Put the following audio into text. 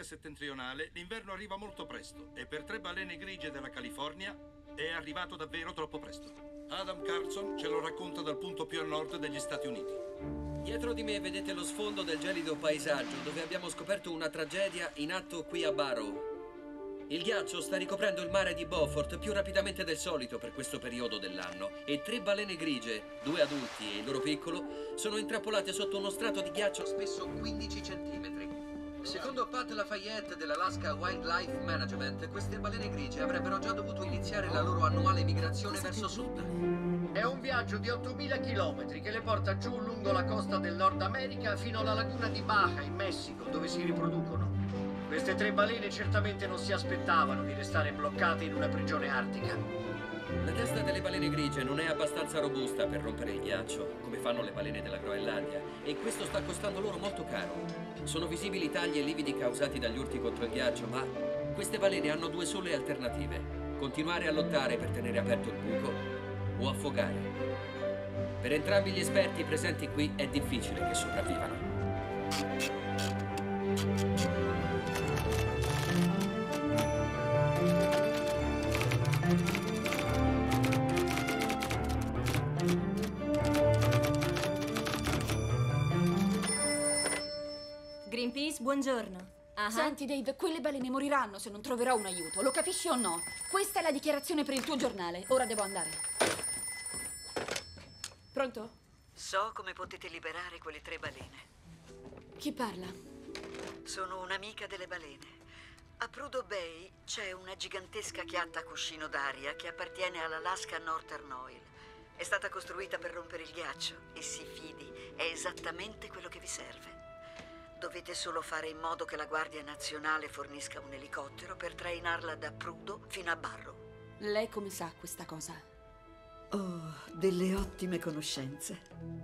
Alaska settentrionale l'inverno arriva molto presto e per 3 balene grigie della California è arrivato davvero troppo presto. Adam Carlson ce lo racconta dal punto più a nord degli Stati Uniti. Dietro di me vedete lo sfondo del gelido paesaggio dove abbiamo scoperto una tragedia in atto qui a Barrow. Il ghiaccio sta ricoprendo il mare di Beaufort più rapidamente del solito per questo periodo dell'anno e 3 balene grigie, 2 adulti e il loro piccolo, sono intrappolate sotto uno strato di ghiaccio spesso 15 centimetri. Secondo Pat Lafayette dell'Alaska Wildlife Management, queste balene grigie avrebbero già dovuto iniziare la loro annuale migrazione verso sud. È un viaggio di 8.000 chilometri che le porta giù lungo la costa del Nord America fino alla laguna di Baja in Messico, dove si riproducono. Queste 3 balene certamente non si aspettavano di restare bloccate in una prigione artica. La testa delle balene grigie non è abbastanza robusta per rompere il ghiaccio, come fanno le balene della Groenlandia, e questo sta costando loro molto caro. Sono visibili tagli e lividi causati dagli urti contro il ghiaccio, ma queste balene hanno 2 sole alternative: continuare a lottare per tenere aperto il buco o affogare. Per entrambi gli esperti presenti qui è difficile che sopravvivano. Greenpeace, buongiorno. Senti, Dave, quelle balene moriranno se non troverò un aiuto. Lo capisci o no? Questa è la dichiarazione per il tuo giornale. Ora devo andare. Pronto? So come potete liberare quelle 3 balene. Chi parla? Sono un'amica delle balene. A Prudhoe Bay c'è una gigantesca chiatta a cuscino d'aria che appartiene all'Alaska Northern Oil. È stata costruita per rompere il ghiaccio e si fidi, è esattamente quello che vi serve. Dovete solo fare in modo che la Guardia Nazionale fornisca un elicottero per trainarla da Prudhoe fino a Barrow. Lei come sa questa cosa? Oh, delle ottime conoscenze.